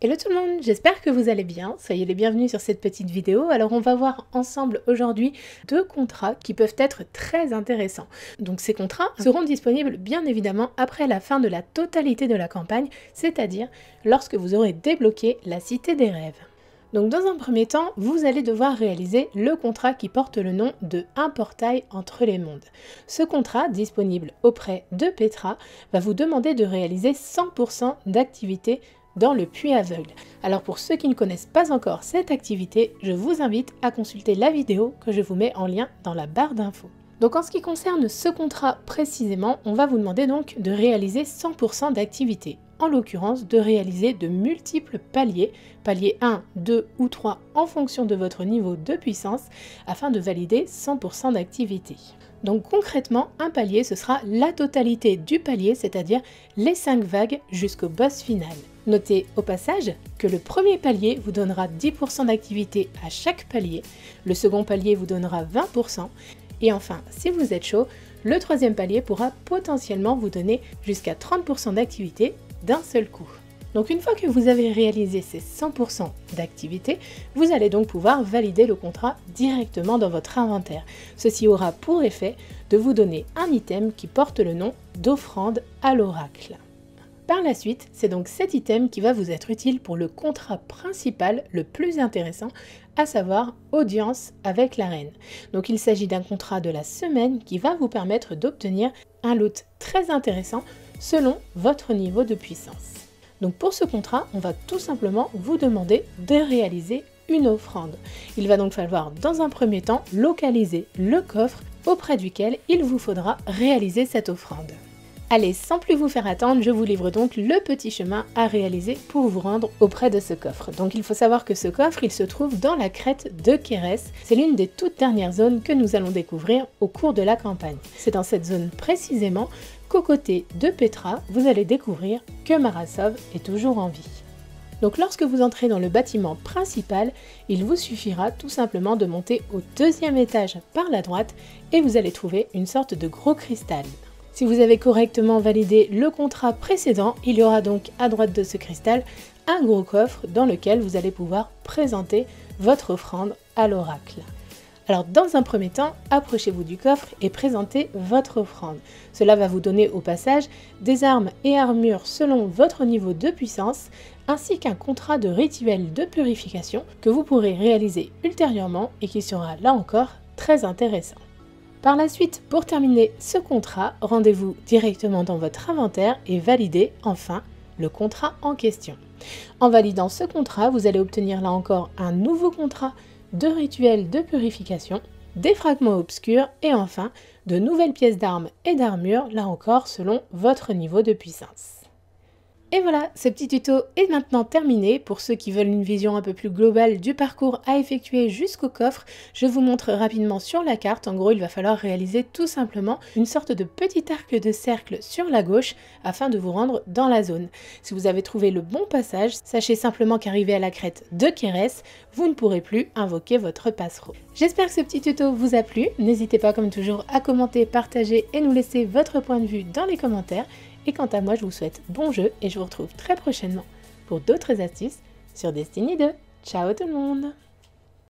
Hello tout le monde, j'espère que vous allez bien, soyez les bienvenus sur cette petite vidéo. Alors on va voir ensemble aujourd'hui deux contrats qui peuvent être très intéressants. Donc ces contrats seront disponibles bien évidemment après la fin de la totalité de la campagne, c'est-à-dire lorsque vous aurez débloqué la Cité des Rêves. Donc dans un premier temps, vous allez devoir réaliser le contrat qui porte le nom de Un portail entre les mondes. Ce contrat, disponible auprès de Petra, va vous demander de réaliser 100% d'activité dans le puits aveugle. Alors pour ceux qui ne connaissent pas encore cette activité, je vous invite à consulter la vidéo que je vous mets en lien dans la barre d'infos. Donc en ce qui concerne ce contrat précisément, on va vous demander donc de réaliser 100% d'activité. En l'occurrence, de réaliser de multiples paliers, palier 1, 2 ou 3 en fonction de votre niveau de puissance, afin de valider 100% d'activité. Donc concrètement, un palier, ce sera la totalité du palier, c'est-à-dire les 5 vagues jusqu'au boss final. Notez au passage que le premier palier vous donnera 10% d'activité à chaque palier, le second palier vous donnera 20%, et enfin, si vous êtes chaud, le troisième palier pourra potentiellement vous donner jusqu'à 30% d'activité d'un seul coup. Donc une fois que vous avez réalisé ces 100% d'activité, vous allez donc pouvoir valider le contrat directement dans votre inventaire. Ceci aura pour effet de vous donner un item qui porte le nom d'offrande à l'oracle. Par la suite, c'est donc cet item qui va vous être utile pour le contrat principal le plus intéressant, à savoir audience avec la reine. Donc il s'agit d'un contrat de la semaine qui va vous permettre d'obtenir un loot très intéressant selon votre niveau de puissance. Donc pour ce contrat, on va tout simplement vous demander de réaliser une offrande. Il va donc falloir dans un premier temps localiser le coffre auprès duquel il vous faudra réaliser cette offrande. Allez, sans plus vous faire attendre, je vous livre donc le petit chemin à réaliser pour vous rendre auprès de ce coffre. Donc il faut savoir que ce coffre, il se trouve dans la crête de Kérès. C'est l'une des toutes dernières zones que nous allons découvrir au cours de la campagne. C'est dans cette zone précisément qu'aux côtés de Petra, vous allez découvrir que Marasov est toujours en vie. Donc lorsque vous entrez dans le bâtiment principal, il vous suffira tout simplement de monter au deuxième étage par la droite et vous allez trouver une sorte de gros cristal. Si vous avez correctement validé le contrat précédent, il y aura donc à droite de ce cristal un gros coffre dans lequel vous allez pouvoir présenter votre offrande à l'oracle. Alors dans un premier temps, approchez-vous du coffre et présentez votre offrande. Cela va vous donner au passage des armes et armures selon votre niveau de puissance, ainsi qu'un contrat de rituel de purification que vous pourrez réaliser ultérieurement et qui sera là encore très intéressant. Par la suite, pour terminer ce contrat, rendez-vous directement dans votre inventaire et validez enfin le contrat en question. En validant ce contrat, vous allez obtenir là encore un nouveau contrat de rituel de purification, des fragments obscurs et enfin de nouvelles pièces d'armes et d'armure, là encore selon votre niveau de puissance. Et voilà, ce petit tuto est maintenant terminé. Pour ceux qui veulent une vision un peu plus globale du parcours à effectuer jusqu'au coffre, je vous montre rapidement sur la carte. En gros, il va falloir réaliser tout simplement une sorte de petit arc de cercle sur la gauche afin de vous rendre dans la zone. Si vous avez trouvé le bon passage, sachez simplement qu'arrivé à la crête de Kérès, vous ne pourrez plus invoquer votre passereau. J'espère que ce petit tuto vous a plu. N'hésitez pas comme toujours à commenter, partager et nous laisser votre point de vue dans les commentaires. Et quant à moi, je vous souhaite bon jeu et je vous retrouve très prochainement pour d'autres astuces sur Destiny 2. Ciao tout le monde!